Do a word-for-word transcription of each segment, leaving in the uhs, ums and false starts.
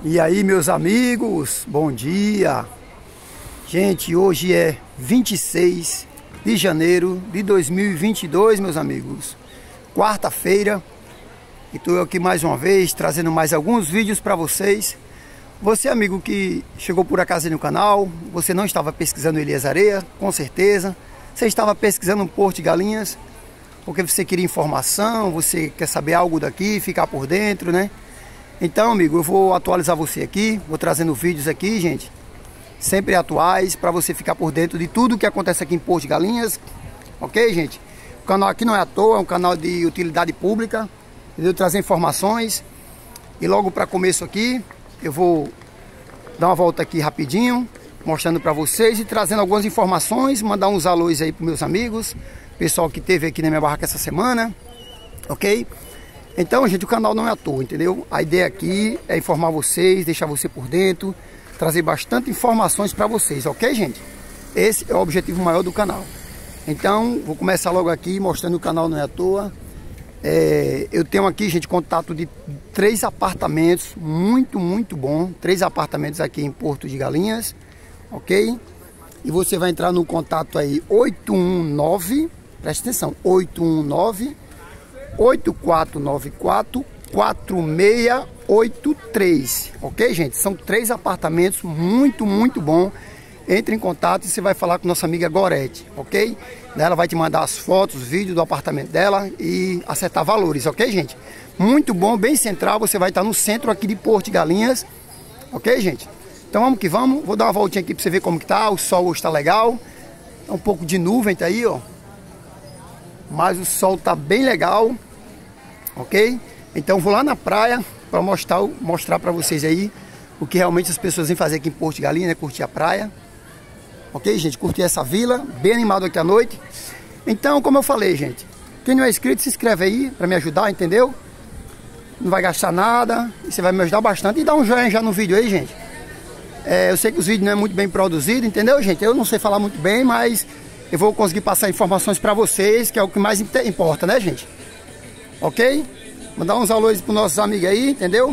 E aí, meus amigos, bom dia. Gente, hoje é vinte e seis de janeiro de dois mil e vinte e dois, meus amigos. Quarta-feira. E estou aqui mais uma vez trazendo mais alguns vídeos para vocês. Você, amigo que chegou por acaso aí no canal, você não estava pesquisando Elias Areia, com certeza. Você estava pesquisando um Porto de Galinhas, porque você queria informação, você quer saber algo daqui, ficar por dentro, né? Então, amigo, eu vou atualizar você aqui, vou trazendo vídeos aqui, gente, sempre atuais, para você ficar por dentro de tudo que acontece aqui em Porto de Galinhas, ok, gente? O canal aqui não é à toa, é um canal de utilidade pública, entendeu? Trazer informações. E logo para começo aqui, eu vou dar uma volta aqui rapidinho, mostrando para vocês e trazendo algumas informações, mandar uns alôs aí para meus amigos, pessoal que esteve aqui na minha barraca essa semana, ok? Então, gente, o canal não é à toa, entendeu? A ideia aqui é informar vocês, deixar você por dentro, trazer bastante informações para vocês, ok, gente? Esse é o objetivo maior do canal. Então, vou começar logo aqui mostrando que o canal não é à toa. É, eu tenho aqui, gente, contato de três apartamentos, muito, muito bom. Três apartamentos aqui em Porto de Galinhas, ok? E você vai entrar no contato aí oito um nove, presta atenção, oito um nove, oito quatro nove quatro, quatro seis oito três, ok, gente? São três apartamentos muito, muito bom. Entre em contato e você vai falar com nossa amiga Gorete, ok? Ela vai te mandar as fotos, vídeos do apartamento dela e acertar valores, ok, gente? Muito bom, bem central, você vai estar no centro aqui de Porto de Galinhas, ok, gente? Então vamos que vamos, vou dar uma voltinha aqui para você ver como que tá, o sol hoje tá legal, tá um pouco de nuvem, tá aí, ó. Mas o sol tá bem legal, ok? Então vou lá na praia para mostrar, mostrar para vocês aí o que realmente as pessoas vêm fazer aqui em Porto de Galinhas, né? Curtir a praia. Ok, gente? Curtir essa vila, bem animado aqui à noite. Então, como eu falei, gente, quem não é inscrito, se inscreve aí para me ajudar, entendeu? Não vai gastar nada, e você vai me ajudar bastante. E dá um joinha já no vídeo aí, gente. É, eu sei que os vídeos não é muito bem produzidos, entendeu, gente? Eu não sei falar muito bem, mas eu vou conseguir passar informações para vocês, que é o que mais importa, né, gente? Ok? Mandar uns alôs para os nossos amigos aí, entendeu?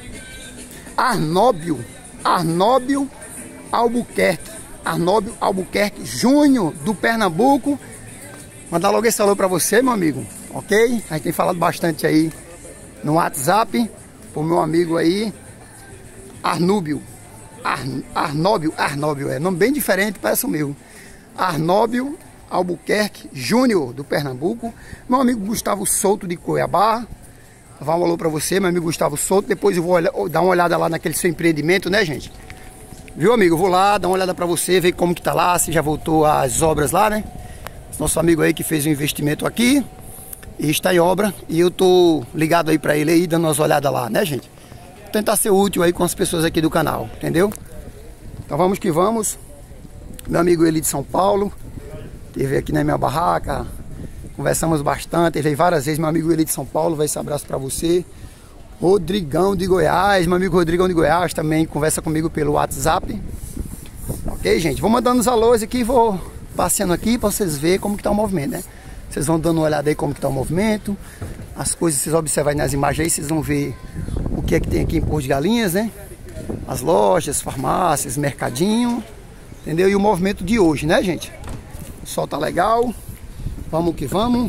Arnóbio, Arnóbio Albuquerque, Arnóbio Albuquerque Júnior, do Pernambuco. Mandar logo esse alô para você, meu amigo, ok? A gente tem falado bastante aí no WhatsApp, pro meu amigo aí, Arnúbio, Ar, Arnóbio, Arnóbio, é nome bem diferente, parece o meu. Arnóbio Albuquerque Júnior, do Pernambuco. Meu amigo Gustavo Souto, de Cuiabá. Vá um alô para você, meu amigo Gustavo Souto. Depois eu vou olhar, dar uma olhada lá naquele seu empreendimento, né, gente? Viu, amigo? Eu vou lá, dar uma olhada para você, ver como que tá lá, se já voltou às obras lá, né? Nosso amigo aí que fez um investimento aqui e está em obra. E eu tô ligado aí para ele aí, dando umas olhadas lá, né, gente? Vou tentar ser útil aí com as pessoas aqui do canal, entendeu? Então vamos que vamos. Meu amigo ele de São Paulo, esteve aqui na minha barraca, conversamos bastante, ele veio várias vezes. Meu amigo ele de São Paulo, vai esse abraço para você. Rodrigão de Goiás, meu amigo Rodrigão de Goiás também conversa comigo pelo WhatsApp. Ok, gente? Vou mandando os alôs aqui, vou passeando aqui para vocês verem como que tá o movimento, né? Vocês vão dando uma olhada aí como que tá o movimento, as coisas vocês observam aí nas imagens aí, vocês vão ver o que é que tem aqui em Porto de Galinhas, né? As lojas, farmácias, mercadinho, entendeu? E o movimento de hoje, né, gente? O sol tá legal, vamos que vamos.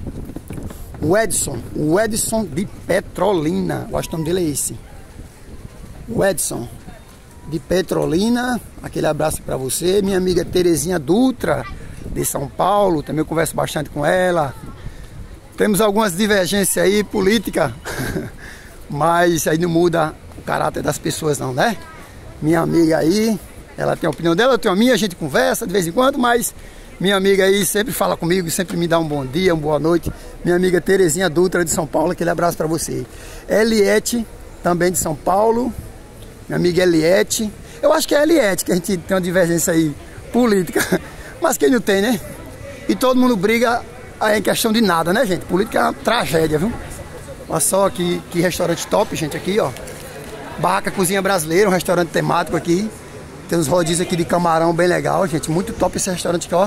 O Edson, o Edson de Petrolina, eu acho que o nome dele é esse. O Edson de Petrolina, aquele abraço para você. Minha amiga Terezinha Dutra, de São Paulo, também eu converso bastante com ela. Temos algumas divergências aí, política, mas aí não muda o caráter das pessoas não, né? Minha amiga aí, ela tem a opinião dela, eu tenho a minha, a gente conversa de vez em quando, mas minha amiga aí sempre fala comigo, sempre me dá um bom dia, uma boa noite. Minha amiga Terezinha Dutra de São Paulo, aquele abraço para você. Eliette, também de São Paulo. Minha amiga Eliette. Eu acho que é Eliette que a gente tem uma divergência aí política. Mas quem não tem, né? E todo mundo briga aí em questão de nada, né, gente? Política é uma tragédia, viu? Olha só que, que restaurante top, gente, aqui, ó. Barraca Cozinha Brasileira, um restaurante temático aqui. Tem uns rodízios aqui de camarão bem legal, gente. Muito top esse restaurante aqui, ó.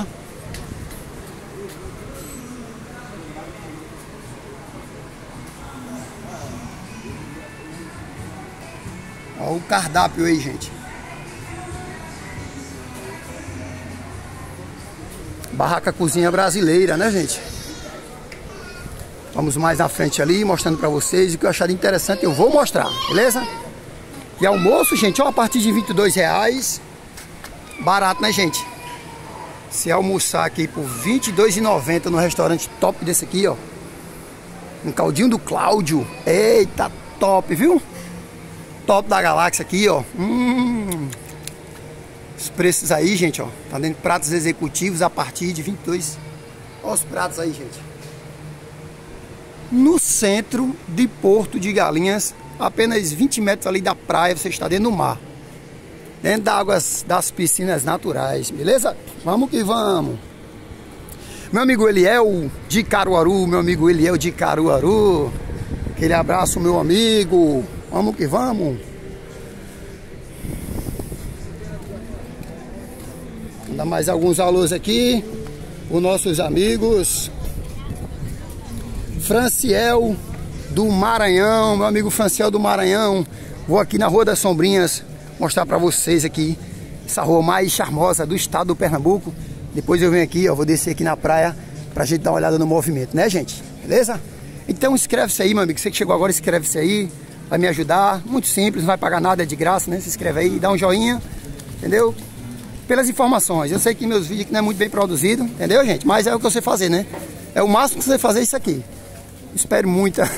Olha o cardápio aí, gente. Barraca Cozinha Brasileira, né, gente? Vamos mais na frente ali, mostrando pra vocês. O que eu achar interessante eu vou mostrar, beleza? E almoço, gente, ó, a partir de vinte e dois reais. Barato, né, gente? Se almoçar aqui por vinte e dois reais e noventa centavos no restaurante top desse aqui, ó. Um caldinho do Cláudio. Eita, top, viu? Top da galáxia aqui, ó. Hum. Os preços aí, gente, ó. Tá dentro de pratos executivos a partir de vinte e dois. Olha os pratos aí, gente. No centro de Porto de Galinhas, apenas vinte metros ali da praia, você está dentro do mar. Dentro das águas das piscinas naturais, beleza? Vamos que vamos. Meu amigo Eliel de Caruaru, meu amigo Eliel de Caruaru. Aquele abraço, meu amigo. Vamos que vamos. Vou dar mais alguns alôs aqui. Os nossos amigos. Franciel do Maranhão, meu amigo Franciel do Maranhão. Vou aqui na Rua das Sombrinhas mostrar pra vocês aqui essa rua mais charmosa do estado do Pernambuco. Depois eu venho aqui, ó, vou descer aqui na praia pra gente dar uma olhada no movimento, né, gente? Beleza? Então inscreve-se aí, meu amigo. Você que chegou agora, inscreve-se aí. Vai me ajudar. Muito simples, não vai pagar nada, é de graça, né? Se inscreve aí, dá um joinha, entendeu? Pelas informações. Eu sei que meus vídeos aqui não é muito bem produzido, entendeu, gente? Mas é o que eu sei fazer, né? É o máximo que você fazer isso aqui. Espero muita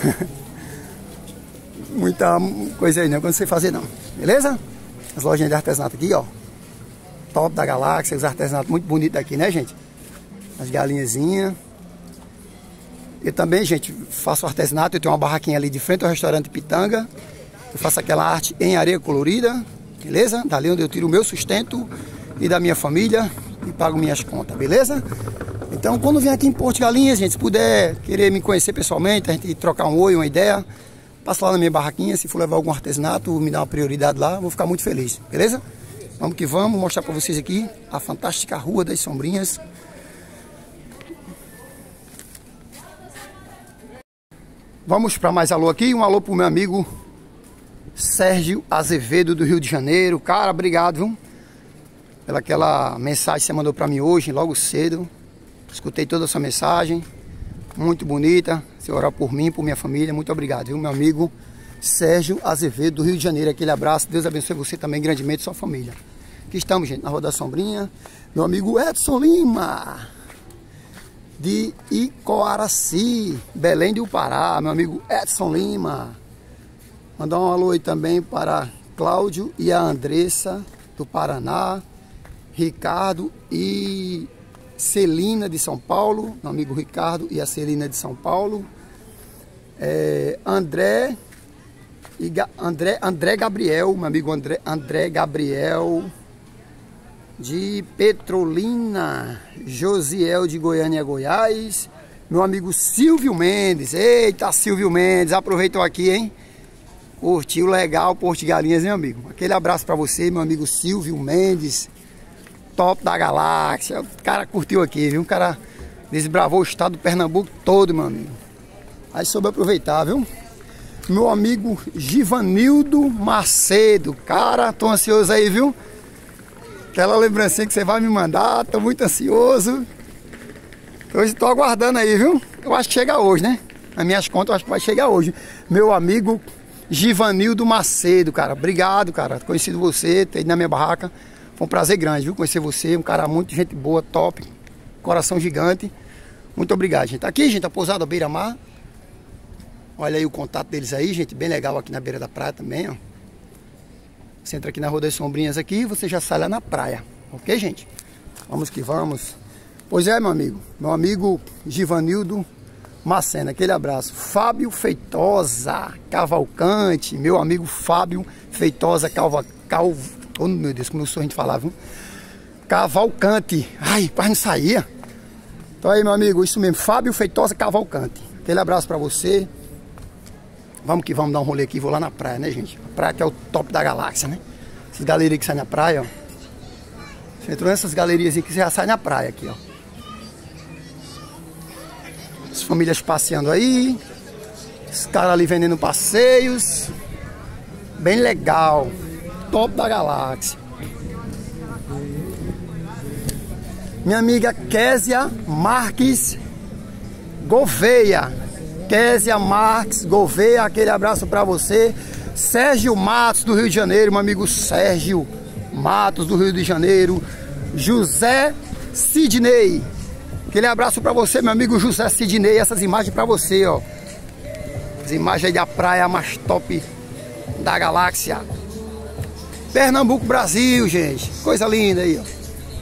muita coisa aí, não, quando você fazer não, beleza? As lojinhas de artesanato aqui, ó. Top da galáxia, os artesanatos muito bonitos aqui, né, gente? As galinhazinhas. Eu também, gente, faço artesanato. Eu tenho uma barraquinha ali de frente ao restaurante Pitanga. Eu faço aquela arte em areia colorida, beleza? Dali onde eu tiro o meu sustento e da minha família e pago minhas contas, beleza? Então, quando vem aqui em Porto de Galinhas, gente, se puder querer me conhecer pessoalmente, a gente trocar um oi, uma ideia, passa lá na minha barraquinha. Se for levar algum artesanato, me dá uma prioridade lá, vou ficar muito feliz, beleza? Vamos que vamos, mostrar pra vocês aqui a fantástica Rua das Sombrinhas. Vamos para mais alô aqui, um alô pro meu amigo Sérgio Azevedo do Rio de Janeiro. Cara, obrigado, viu? Pela aquela mensagem que você mandou pra mim hoje, logo cedo. Escutei toda a sua mensagem, muito bonita. Você orar por mim, por minha família, muito obrigado, viu, meu amigo Sérgio Azevedo do Rio de Janeiro. Aquele abraço, Deus abençoe você também grandemente, sua família. Aqui estamos, gente, na Rua da Sombrinha. Meu amigo Edson Lima de Icoaraci, Belém do Pará, meu amigo Edson Lima. Mandar um alô aí também para Cláudio e a Andressa do Paraná, Ricardo e Celina de São Paulo, meu amigo Ricardo e a Celina de São Paulo, é, André e Ga, André, André Gabriel, meu amigo André, André Gabriel de Petrolina, Josiel de Goiânia, Goiás, meu amigo Silvio Mendes. Eita, Silvio Mendes, aproveitou aqui, hein? Curtiu legal Porto de Galinhas, meu amigo. Aquele abraço para você, meu amigo Silvio Mendes, top da galáxia. O cara curtiu aqui, viu? O cara desbravou o estado do Pernambuco todo, meu amigo. Aí soube aproveitar, viu? Meu amigo Givanildo Macedo. Cara, tô ansioso aí, viu? Aquela lembrancinha que você vai me mandar, tô muito ansioso. Hoje tô aguardando aí, viu? Eu acho que chega hoje, né? Nas minhas contas, eu acho que vai chegar hoje. Meu amigo Givanildo Macedo, cara. Obrigado, cara. Conhecido você, ter ido na minha barraca. Foi um prazer grande, viu? Conhecer você, um cara muito gente boa, top. Coração gigante. Muito obrigado, gente. Aqui, gente, a pousada Beira Mar. Olha aí o contato deles aí, gente. Bem legal aqui na beira da praia também, ó. Você entra aqui na Rua das Sombrinhas aqui, você já sai lá na praia. Ok, gente? Vamos que vamos. Pois é, meu amigo. Meu amigo Givanildo Macena, aquele abraço. Fábio Feitosa Cavalcante. Meu amigo Fábio Feitosa Calva, Calvo. Oh, meu Deus, como eu sou a gente falava, viu? Cavalcante. Ai, quase não saía. Então aí, meu amigo, isso mesmo. Fábio Feitosa Cavalcante. Aquele abraço pra você. Vamos que vamos dar um rolê aqui, vou lá na praia, né, gente? A praia que é o top da galáxia, né? Essas galerias que saem na praia, ó. Você entrou nessas galerias aqui, você já sai na praia aqui, ó. As famílias passeando aí. Os caras ali vendendo passeios. bem legal, top da galáxia. Minha amiga Késia Marques Gouveia, Késia Marques Gouveia, aquele abraço para você. Sérgio Matos do Rio de Janeiro, meu amigo Sérgio Matos do Rio de Janeiro. José Sidney, aquele abraço para você, meu amigo José Sidney. Essas imagens para você, ó. As imagens aí da praia mais top da galáxia. Pernambuco, Brasil, gente. Coisa linda aí, ó.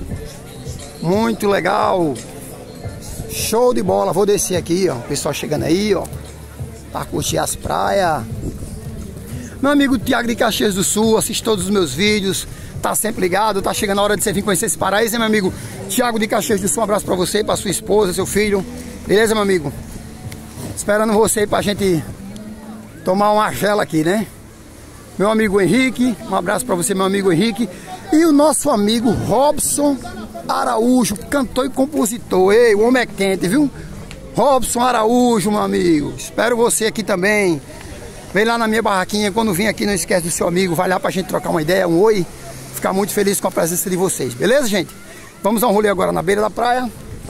Muito legal. Show de bola. Vou descer aqui, ó. O pessoal chegando aí, ó, para curtir as praias. Meu amigo Tiago de Caxias do Sul, assiste todos os meus vídeos, tá sempre ligado. Tá chegando a hora de você vir conhecer esse paraíso, hein, meu amigo Tiago de Caxias do Sul. Um abraço para você, para sua esposa, seu filho. Beleza, meu amigo? Esperando você aí pra gente tomar uma gela aqui, né? Meu amigo Henrique, um abraço para você, meu amigo Henrique. E o nosso amigo Robson Araújo, cantor e compositor. Ei, o homem é quente, viu? Robson Araújo, meu amigo. Espero você aqui também. Vem lá na minha barraquinha. Quando vir aqui, não esquece do seu amigo. Vai lá pra gente trocar uma ideia, um oi. Ficar muito feliz com a presença de vocês. Beleza, gente? Vamos dar um rolê agora na beira da praia.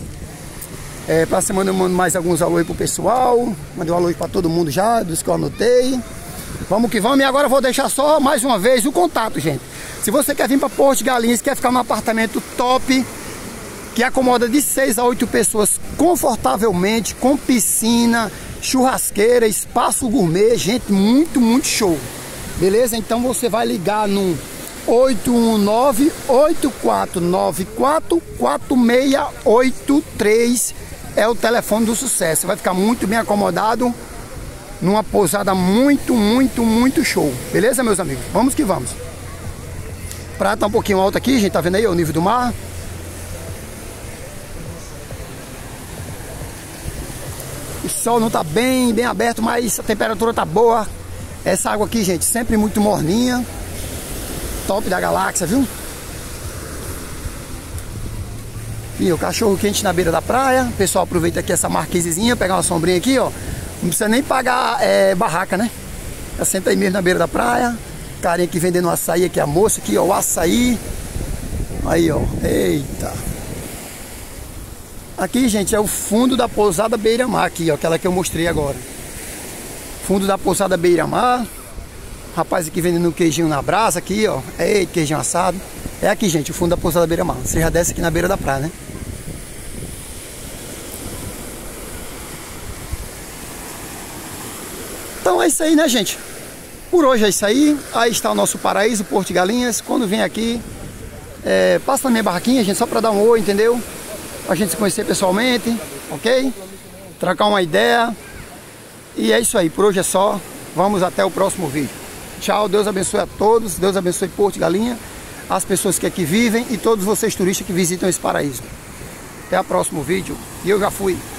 É, pra semana eu mando mais alguns alô aí pro pessoal. Mandei um alô aí pra todo mundo já, dos que eu anotei. Vamos que vamos. E agora eu vou deixar só mais uma vez o contato, gente. Se você quer vir para Porto de Galinhas, quer ficar num apartamento top, que acomoda de seis a oito pessoas confortavelmente, com piscina, churrasqueira, espaço gourmet, gente, muito, muito show. Beleza? Então você vai ligar no oito um nove, oito quatro nove quatro, quatro seis oito três. É o telefone do sucesso. Você vai ficar muito bem acomodado numa pousada muito, muito, muito show. Beleza, meus amigos? Vamos que vamos. A praia tá um pouquinho alta aqui, gente, tá vendo aí o nível do mar? O sol não tá bem, bem aberto, mas a temperatura tá boa. Essa água aqui, gente, sempre muito morninha. Top da galáxia, viu? E o cachorro quente na beira da praia. O pessoal aproveita aqui essa marquisezinha, pegar uma sombrinha aqui, ó. Não precisa nem pagar é, barraca, né? Já senta aí mesmo na beira da praia. Carinha aqui vendendo um açaí, aqui a moça aqui, ó, o açaí. Aí, ó, eita. Aqui, gente, é o fundo da pousada Beira-Mar aqui, ó, aquela que eu mostrei agora. Fundo da pousada Beira-Mar. Rapaz aqui vendendo um queijinho na brasa aqui, ó. Eita, queijinho assado. É aqui, gente, o fundo da pousada Beira-Mar. Você já desce aqui na beira da praia, né? Então é isso aí, né, gente? Por hoje é isso aí. Aí está o nosso paraíso, Porto de Galinhas. Quando vem aqui, é, passa na minha barraquinha, gente, só para dar um oi, entendeu? Pra gente se conhecer pessoalmente, ok? Trocar uma ideia. E é isso aí, por hoje é só. Vamos até o próximo vídeo. Tchau, Deus abençoe a todos. Deus abençoe Porto de Galinhas, as pessoas que aqui vivem e todos vocês turistas que visitam esse paraíso. Até o próximo vídeo. E eu já fui.